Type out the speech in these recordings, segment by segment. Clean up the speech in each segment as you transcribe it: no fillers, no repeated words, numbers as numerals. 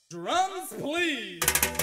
Drums, please.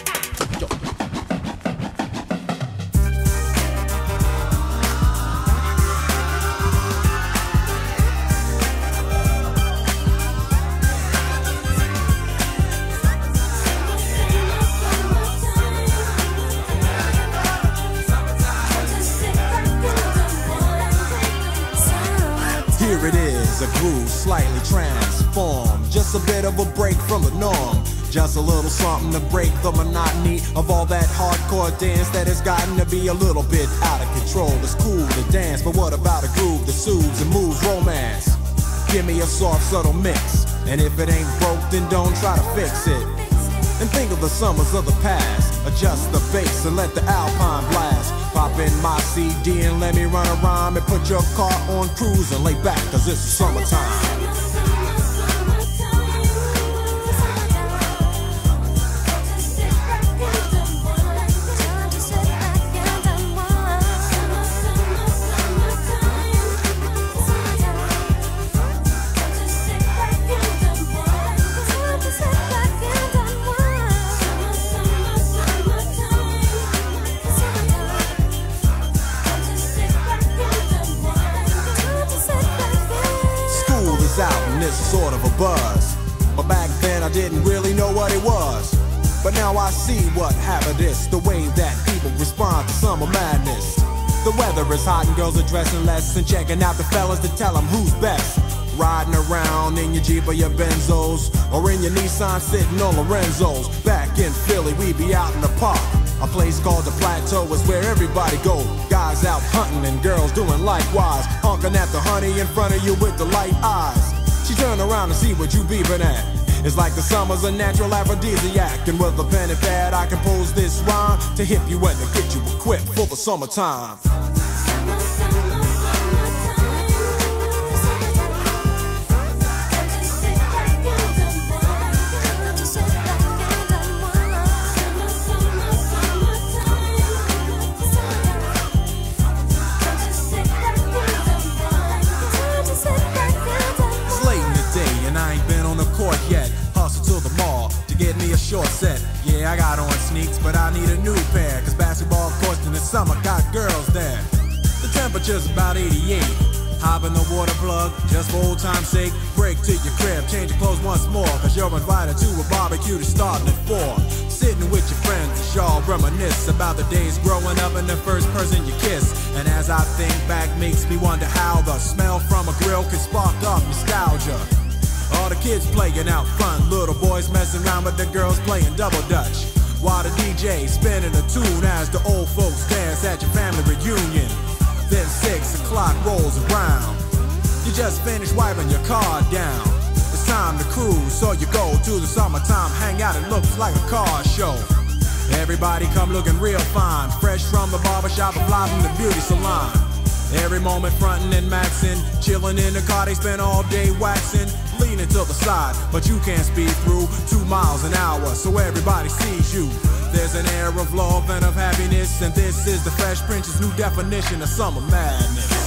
Here it is, a groove slightly transformed. Just a bit of a break from the norm. Just a little something to break the monotony of all that hardcore dance that has gotten to be a little bit out of control. It's cool to dance, but what about a groove that soothes and moves romance? Give me a soft, subtle mix, and if it ain't broke, then don't try to fix it. And think of the summers of the past. Adjust the bass and let the Alpine blast. Pop in my CD and let me run a rhyme and put your car on cruise and lay back, cause it's summertime. Out and it's sort of a buzz, but back then I didn't really know what it was. But now I see what happened is the way that people respond to summer madness. The weather is hot and girls are dressing less and checking out the fellas to tell them who's best. Riding around in your Jeep or your Benzos, or in your Nissan sitting on Lorenzo's. Back in Philly we be out in the park. A place called the Plateau is where everybody go. Guys out hunting and girls doing likewise. Honking at the honey in front of you with the light eyes. She turn around and see what you beeping at. It's like the summer's a natural aphrodisiac. And with a pen and pad I compose this rhyme to hip you and to get you equipped for the summertime. Yet, hustle to the mall to get me a short set. Yeah, I got on sneaks, but I need a new pair, cause basketball courts in the summer got girls there. The temperature's about 88. Hop in the water plug, just for old time's sake. Break to your crib, change your clothes once more, cause you're invited to a barbecue that's starting at 4. Sitting with your friends as y'all reminisce about the days growing up and the first person you kiss. And as I think back, makes me wonder how the smell from a grill can spark up nostalgia. All the kids playing out front, little boys messing around with the girls playing double dutch, while the DJ spinning a tune as the old folks dance at your family reunion. Then 6 o'clock rolls around, you just finished wiping your car down. It's time to cruise, so you go to the summertime hangout. It looks like a car show. Everybody come looking real fine, fresh from the barbershop and fly from the beauty salon. Every moment frontin' and maxin', chillin' in the car, they spend all day waxin'. Leaning to the side, but you can't speed through 2 miles an hour, so everybody sees you. There's an air of love and of happiness, and this is the Fresh Prince's new definition of summer madness.